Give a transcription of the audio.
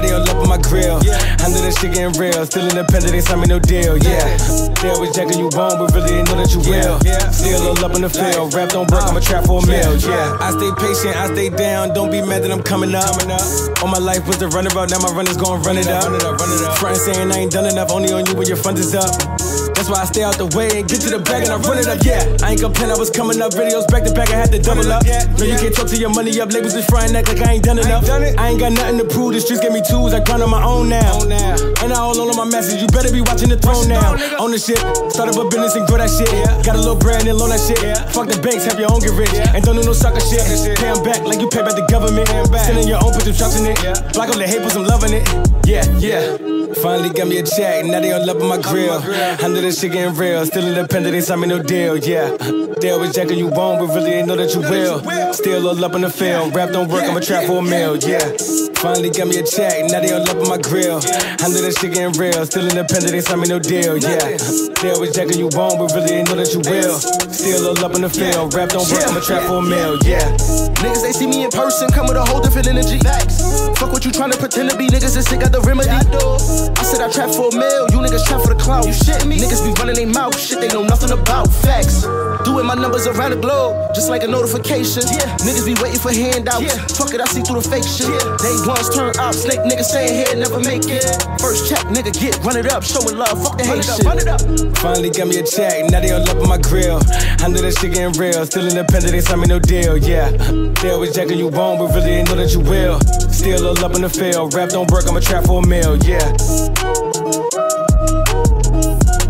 they all up on my grill. I know that shit getting real, still independent, they signed me no deal, They always jacking you wrong, but really they know that you real. Still all up in the field, rap don't work, I'ma trap for a meal, I stay patient, I stay down, don't be mad that I'm coming up. All my life was the runabout, now my runner's gon' run it up. Frontin' saying I ain't done enough, only on you when your front is up. That's why I stay out the way and get to the bag and I run it up, I ain't complaining, I was coming up, videos back to back, I had to double up. No, you can't talk to your money up, labels is frying act like I ain't done enough. I ain't got nothing to prove, the streets gave me tools, I grind on my own now. And I all on my message, you better be watching the throne now. Own the shit, start up a business and grow that shit. Got a little brand and loan that shit. Fuck the banks, have your own get rich. And don't do no sucker shit. Pay them back like you pay back the government. Sending your own, put some trust in it. Block up the hate, put some love in it. Finally got me a check, now they all up on my grill. I know that shit getting real, still independent, they signed me no deal, They always jacking you wrong, but really they know that you will. Still all up in the field, rap don't work, I'ma trap for a meal, Finally got me a check, now they all up on my grill. I know that shit getting real, still independent, they signed me no deal, They always jacking you wrong, but really they know that you will. Still all up in the field, rap don't work, I'ma trap for a meal, Niggas, they see me in person, come with a whole different energy. Fuck what you tryna pretend to be, niggas, this shit got the remedy. I said I trap for a meal, you niggas trap for the clout. You shitting me? Niggas be running their mouth, shit they know nothing about. Facts. Doing my numbers around the globe, just like a notification. Niggas be waiting for handouts. Fuck it, I see through the fake shit. Day ones turn up, snake niggas staying here, never make it. First check, nigga, run it up, showing love, fuck the hate shit. Finally got me a check, now they all up on my grill. I know that shit getting real, still independent, they signed me no deal, They always jacking you wrong, but really they know that you will. Still all up in the field, rap don't work, I'ma trap for a meal,